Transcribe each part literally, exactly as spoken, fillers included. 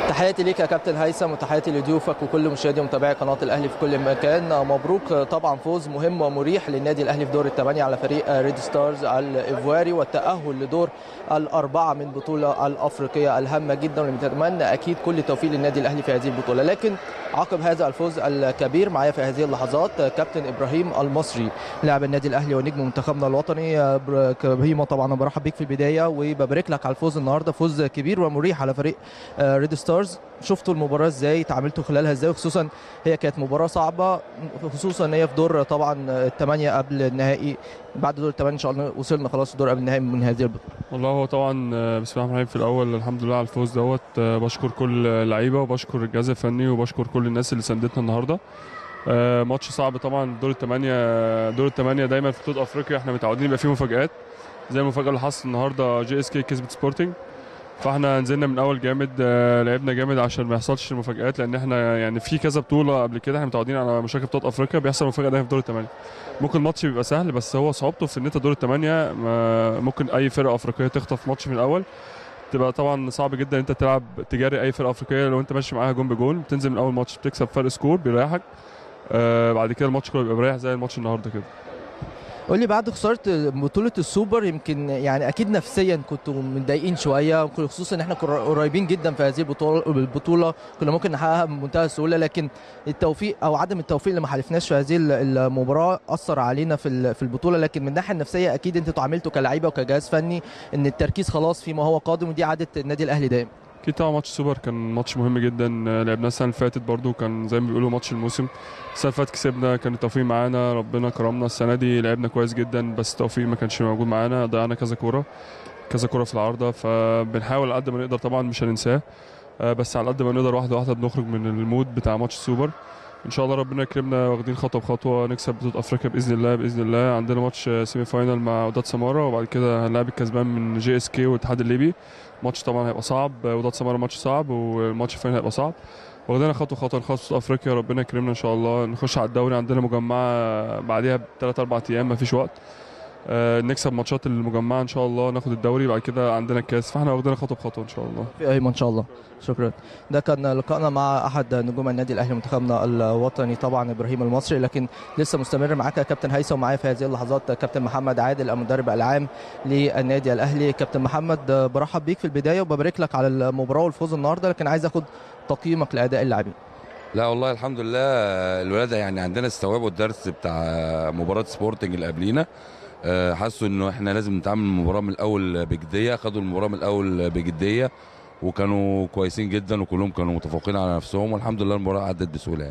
تحياتي ليك يا كابتن هيثم وتحياتي لضيوفك وكل مشاهدي ومتابعي قناه الاهلي في كل مكان. مبروك طبعا فوز مهم ومريح للنادي الاهلي في دور الثمانيه على فريق ريد ستارز الايفواري والتاهل لدور الاربعه من البطوله الافريقيه الهامه جدا، ونتمنى اكيد كل التوفيق للنادي الاهلي في هذه البطوله. لكن عقب هذا الفوز الكبير معايا في هذه اللحظات كابتن ابراهيم المصري لاعب النادي الاهلي ونجم منتخبنا الوطني. ابراهيم طبعا برحب بيك في البدايه وببارك لك على الفوز النهارده، فوز كبير ومريح على فريق ريد ستارز. شفتوا المباراه ازاي؟ تعاملتوا خلالها ازاي؟ وخصوصا هي كانت مباراه صعبه، خصوصا ان هي في دور طبعا الثمانيه قبل النهائي. بعد دور الثمانيه ان شاء الله وصلنا خلاص دور قبل النهائي من هذه البطوله. والله هو طبعا بسم الله الرحمن الرحيم في الاول الحمد لله على الفوز دوت. بشكر كل اللعيبه وبشكر الجهاز الفني وبشكر كل الناس اللي ساندتنا النهارده. ماتش صعب طبعا. دور الثمانيه دور الثمانيه دايما في بطوله افريقيا احنا متعودين يبقى فيه مفاجآت، زي المفاجاه اللي حصلت النهارده جي اس كي كسبت سبورتنج. فاحنا نزلنا من اول جامد، لعبنا جامد عشان ما يحصلش المفاجآت، لان احنا يعني في كذا بطوله قبل كده احنا متعودين على مشاكل بطولات افريقيا بيحصل مفاجاه دايما في دور الثمانيه. ممكن الماتش بيبقى سهل بس هو صعوبته في ان انت دور الثمانيه ممكن اي فرقه افريقيه تخطف ماتش من الاول. تبقى طبعا صعب جدا انت تلعب تجاري اي فرقه افريقيه. لو انت ماشي معاها جون بجون بتنزل من اول ماتش بتكسب فرق سكور بيريحك. آه بعد كده الماتش كله بيبقى مريح زي الماتش النهارده كده. قول لي بعد خساره بطوله السوبر يمكن يعني اكيد نفسيا كنتوا متضايقين شويه، خصوصا ان احنا كنا قريبين جدا في هذه البطوله البطوله كنا ممكن نحققها بمنتهى السهوله، لكن التوفيق او عدم التوفيق اللي ما حالفناش في هذه المباراه اثر علينا في في البطوله. لكن من الناحيه النفسيه اكيد انتوا اتعاملتوا كلاعيبه وكجهاز فني ان التركيز خلاص فيما هو قادم، ودي عاده النادي الاهلي دايما. اكيد طبعا ماتش سوبر كان ماتش مهم جدا. لعبناه السنه اللي فاتت برده كان زي ما بيقولوا ماتش الموسم. السنه اللي فاتت كسبنا كان التوفيق معانا ربنا كرمنا. السنه دي لعبنا كويس جدا بس التوفيق ما كانش موجود معانا، ضيعنا كذا كوره كذا كوره في العارضه. فبنحاول على قد ما نقدر طبعا مش هننساه، بس على قد ما نقدر واحده واحده بنخرج من المود بتاع ماتش السوبر. ان شاء الله ربنا يكرمنا واخدين خطوه بخطوه نكسب بطوله افريقيا باذن الله. باذن الله عندنا ماتش سيمي فاينال مع وداد سماره وبعد كده هنلعب الكسبان من جي اس كي والاتحاد الليبي. ماتش طبعا هيبقى صعب، وداد سماره ماتش صعب والماتش الفاينل هيبقى صعب. واخدين خطوه خطوه نخلص افريقيا ربنا يكرمنا ان شاء الله نخش على الدوري. عندنا مجمعه بعديها بثلاث اربع ايام ما فيش وقت. آه نكسب ماتشات المجمعه ان شاء الله ناخد الدوري بعد كده عندنا الكاس. فاحنا واخدين خطوه بخطوه ان شاء الله. في ايمن ان شاء الله. شكرا. ده كان لقائنا مع احد نجوم النادي الاهلي منتخبنا الوطني طبعا ابراهيم المصري. لكن لسه مستمر معاك يا كابتن هيثم ومعايا في هذه اللحظات كابتن محمد عادل المدرب العام للنادي الاهلي. كابتن محمد برحب بيك في البدايه وببارك لك على المباراه والفوز النهارده، لكن عايز اخد تقييمك لاداء اللاعبين. لا والله الحمد لله الولاد يعني عندنا استوعبوا الدرس بتاع مباراه سبورتنج اللي قبلينا. حسوا انه احنا لازم نتعامل المباراه من الاول بجديه، خدوا المباراه من الاول بجديه وكانوا كويسين جدا وكلهم كانوا متفوقين على نفسهم والحمد لله المباراه عدت بسهوله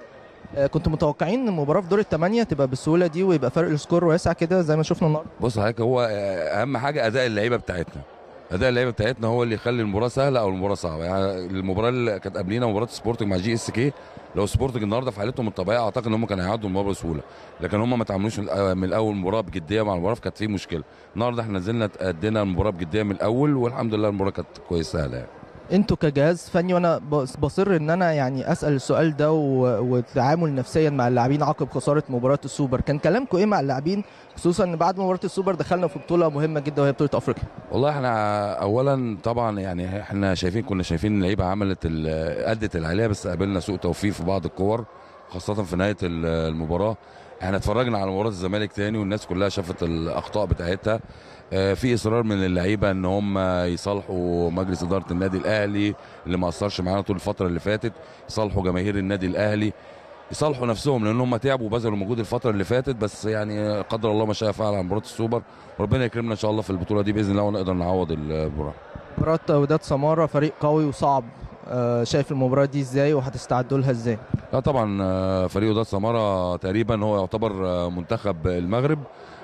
يعني. كنتوا متوقعين ان المباراه في دور الثمانيه تبقى بالسهوله دي ويبقى فرق السكور واسع كده زي ما شفنا النهارده؟ بص حضرتك هو اهم حاجه اداء اللعيبه بتاعتنا. اداء اللعيبه بتاعتنا هو اللي يخلي المباراه سهله او المباراه صعبه. يعني المباراه اللي كانت قبلينا مباراه سبورتنج مع جي اس كي، لو سبورتنج النهارده في حالتهم الطبيعيه اعتقد ان هم كانوا هيعدوا المباراه بسهوله، لكن هم ما تعاملوش من الاول المباراه بجديه مع المباراه فكانت في مشكله. النهارده احنا نزلنا ادينا المباراه بجديه من الاول والحمد لله المباراه كانت كويسه سهله يعني. انتوا كجهاز فني وانا بصر ان انا يعني اسال السؤال ده والتعامل نفسيا مع اللاعبين عقب خساره مباراه السوبر، كان كلامكم ايه مع اللاعبين خصوصا ان بعد مباراه السوبر دخلنا في بطوله مهمه جدا وهي بطوله افريقيا؟ والله احنا اولا طبعا يعني احنا شايفين كنا شايفين اللعيبه عملت ادت اللي عليها بس قابلنا سوء توفيق في بعض الكور خاصه في نهايه المباراه. احنا اتفرجنا على مباراه الزمالك تاني والناس كلها شافت الاخطاء بتاعتها. في اصرار من اللعيبه ان هم يصالحوا مجلس اداره النادي الاهلي اللي ما قصرش معانا طول الفتره اللي فاتت، يصالحوا جماهير النادي الاهلي، يصالحوا نفسهم لان هم تعبوا وبذلوا مجهود الفتره اللي فاتت. بس يعني قدر الله ما شاء فعل على مباراه السوبر وربنا يكرمنا ان شاء الله في البطوله دي باذن الله ونقدر نعوض المباراه. مباراه وداد سماره فريق قوي وصعب، شايف المباراه دي ازاي وهتستعدوا لها ازاي؟ لا طبعا فريق وداد سماره تقريبا هو يعتبر منتخب المغرب.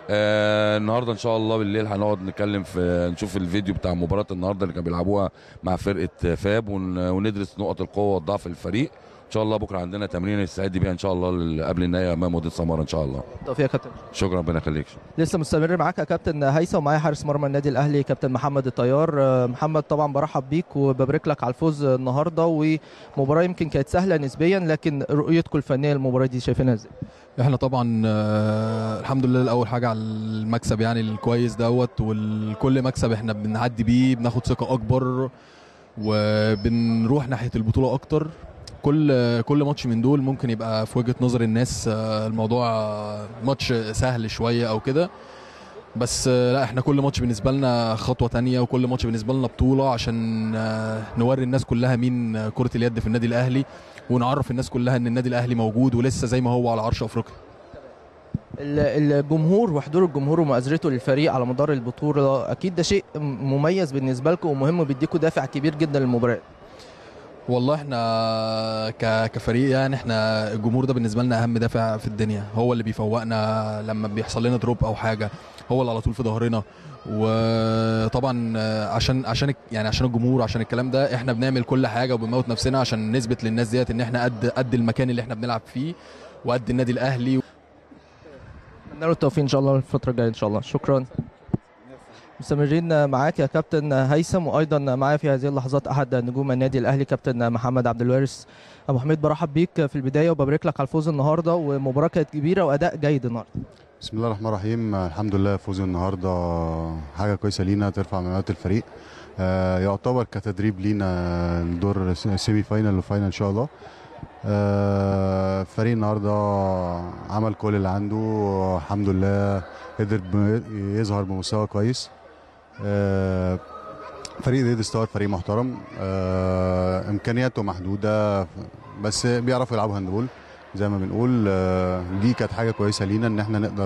آه النهارده ان شاء الله بالليل هنقعد نتكلم في نشوف الفيديو بتاع مباراه النهارده اللي كانوا بيلعبوها مع فرقه فاب وندرس نقط القوه والضعف الفريق. ان شاء الله بكره عندنا تمرين نستعد بيها ان شاء الله قبل النهائي امام وداد سماره ان شاء الله. توفيق يا كابتن. شكرا ربنا يخليك. لسه مستمر معاك يا كابتن هيثم ومعايا حارس مرمى النادي الاهلي كابتن محمد الطيار. محمد طبعا برحب بيك وببارك لك على الفوز النهارده، ومباراه يمكن كانت سهله نسبيا لكن رؤيتكم الفنيه للمباراه دي شايفينها ازاي؟ احنا طبعا آه الحمد لله الاول حاجه على المكسب يعني الكويس دوت، والكل مكسب احنا بنعدي بيه بناخد ثقه اكبر وبنروح ناحيه البطوله اكتر. كل كل ماتش من دول ممكن يبقى في وجهه نظر الناس الموضوع ماتش سهل شويه او كده، بس لا، احنا كل ماتش بالنسبه لنا خطوه تانية، وكل ماتش بالنسبه لنا بطوله عشان نوري الناس كلها مين كره اليد في النادي الاهلي، ونعرف الناس كلها ان النادي الاهلي موجود ولسه زي ما هو على عرش افريقيا. الجمهور وحضور الجمهور ومؤازرته للفريق على مدار البطوله اكيد ده شيء مميز بالنسبه لكم ومهم وبيديكوا دافع كبير جدا للمباراه. والله احنا كفريق يعني احنا الجمهور ده بالنسبه لنا اهم دافع في الدنيا، هو اللي بيفوقنا لما بيحصل لنا دروب او حاجه، هو اللي على طول في ظهرنا. وطبعا عشان عشان يعني عشان الجمهور، عشان الكلام ده احنا بنعمل كل حاجه وبنموت نفسنا عشان نثبت للناس ديت ان احنا قد قد المكان اللي احنا بنلعب فيه وقد النادي الاهلي. نتمنى له التوفيق ان شاء الله الفتره الجايه ان شاء الله. شكرا. مستمرين معاك يا كابتن هيثم، وايضا معايا في هذه اللحظات احد نجوم النادي الاهلي كابتن محمد عبد الوارث. ابو حميد، برحب بيك في البدايه وببارك لك على الفوز النهارده، ومباراه كانت كبيره واداء جيد النهارده. بسم الله الرحمن الرحيم. الحمد لله فوز النهارده حاجه كويسه لينا ترفع معنويات الفريق، آه يعتبر كتدريب لينا الدور سيمي فاينل وفاينل ان شاء الله. آه الفريق النهارده عمل كل اللي عنده، الحمد لله قدر يظهر بمستوى كويس. آه فريق ريد ستار فريق محترم، آه امكانياته محدوده بس بيعرفوا يلعبوا هاندبول زي ما بنقول. آه دي كانت حاجه كويسه لينا ان احنا نقدر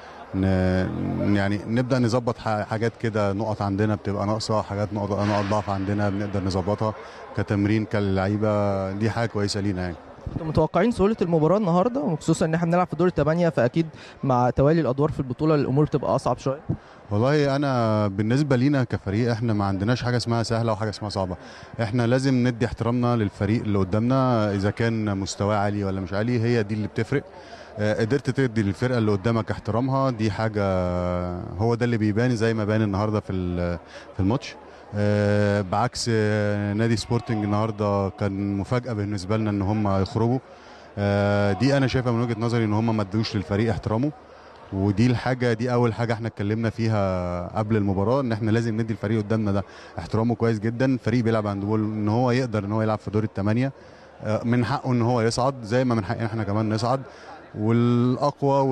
يعني نبدا نظبط حاجات كده، نقط عندنا بتبقى ناقصه، حاجات نقط نقط ضعف عندنا بنقدر نظبطها كتمرين كاللعيبه، دي حاجه كويسه لينا يعني. انتم متوقعين سهوله المباراه النهارده، وخصوصا ان احنا بنلعب في دور الثمانيه، فاكيد مع توالي الادوار في البطوله الامور بتبقى اصعب شويه؟ والله انا بالنسبه لينا كفريق احنا ما عندناش حاجه اسمها سهله وحاجه اسمها صعبه، احنا لازم ندي احترامنا للفريق اللي قدامنا، اذا كان مستواه عالي ولا مش عالي هي دي اللي بتفرق. قدرت تدي للفرقه اللي قدامك احترامها، دي حاجه هو ده اللي بيبان زي ما بان النهارده في في الماتش. بعكس نادي سبورتنج النهارده كان مفاجاه بالنسبه لنا ان هم يخرجوا، دي انا شايفها من وجهه نظري ان هم ما ادوش للفريق احترامه، ودي الحاجه دي اول حاجه احنا اتكلمنا فيها قبل المباراه، ان احنا لازم ندي الفريق قدامنا ده احترامه كويس جدا. فريق بيلعب هاندبول ان هو يقدر ان هو يلعب في دور الثمانيه، من حقه ان هو يصعد زي ما من حقنا احنا كمان نصعد، والاقوى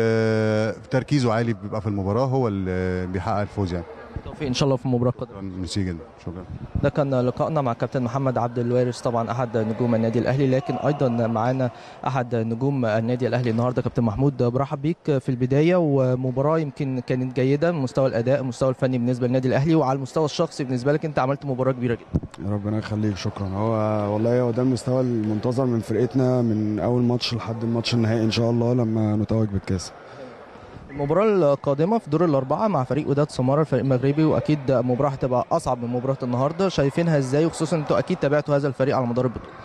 والتركيزه عالي بيبقى في المباراه هو اللي بيحقق الفوز يعني. بالتوفيق ان شاء الله في المباراه القادمه. ميرسي جدا، شكرا. ده كان لقائنا مع كابتن محمد عبد الوارث، طبعا احد نجوم النادي الاهلي، لكن ايضا معانا احد نجوم النادي الاهلي النهارده كابتن محمود. برحب بيك في البدايه، ومباراه يمكن كانت جيده من مستوى الاداء المستوى الفني بالنسبه للنادي الاهلي، وعلى المستوى الشخصي بالنسبه لك انت عملت مباراه كبيره جدا. ربنا يخليك، شكرا. هو والله هو ده المستوى المنتظر من فرقتنا من اول ماتش لحد الماتش النهائي ان شاء الله لما نتوج بالكاس. المباراة القادمة في دور الأربعة مع فريق وداد سمارة الفريق المغربي، وأكيد مباراة هتبقى أصعب من مباراة النهاردة، شايفينها إزاي؟ وخصوصا أنتوا أكيد تابعتوا هذا الفريق على مدار البطولة.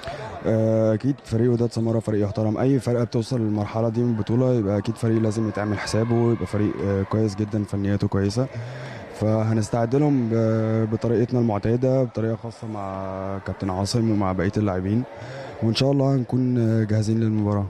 أكيد فريق وداد سمارة فريق يحترم، أي فرقة بتوصل للمرحلة دي من البطولة يبقى أكيد فريق لازم يتعمل حسابه، يبقى فريق كويس جدا فنياته كويسة، فهنستعد لهم بطريقتنا المعتادة بطريقة خاصة مع كابتن عاصم ومع بقية اللاعبين، وإن شاء الله هنكون جاهزين للمباراة.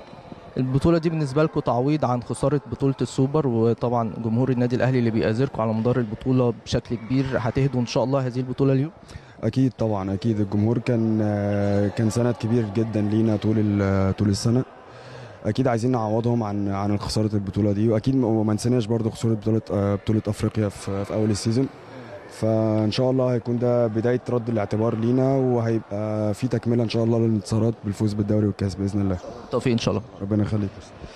البطولة دي بالنسبة لكم تعويض عن خسارة بطولة السوبر، وطبعا جمهور النادي الأهلي اللي بيأزركم على مدار البطولة بشكل كبير، هتهدوا إن شاء الله هذه البطولة اليوم؟ أكيد طبعا، أكيد الجمهور كان كان سند كبير جدا لينا طول طول السنة، أكيد عايزين نعوضهم عن عن خسارة البطولة دي، وأكيد ما نسيناش برضو خسارة بطولة بطولة أفريقيا في, في أول السيزون، فإن شاء الله هيكون ده بداية رد الاعتبار لينا، وهيبقى في تكملة إن شاء الله للانتصارات بالفوز بالدوري والكاس بإذن الله. توفيق إن شاء الله. ربنا يخليك.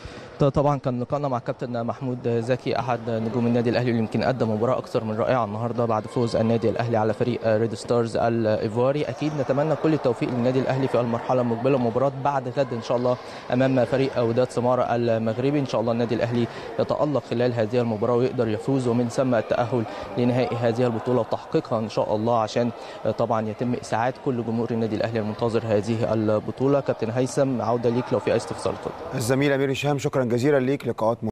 طبعا كان لقاءنا مع كابتن محمود زكي احد نجوم النادي الاهلي اللي يمكن قدم مباراه اكثر من رائعه النهارده بعد فوز النادي الاهلي على فريق ريد ستارز الايفواري. اكيد نتمنى كل التوفيق للنادي الاهلي في المرحله المقبله، مباراه بعد غد ان شاء الله امام فريق وداد سماره المغربي. ان شاء الله النادي الاهلي يتالق خلال هذه المباراه ويقدر يفوز، ومن ثم التاهل لنهائي هذه البطوله وتحقيقها ان شاء الله، عشان طبعا يتم اسعاد كل جمهور النادي الاهلي المنتظر هذه البطوله. كابتن هيثم، عوده ليك لو في اي استفسار. الزميل امير هشام، شكرا جزيلا ليك. لقاءات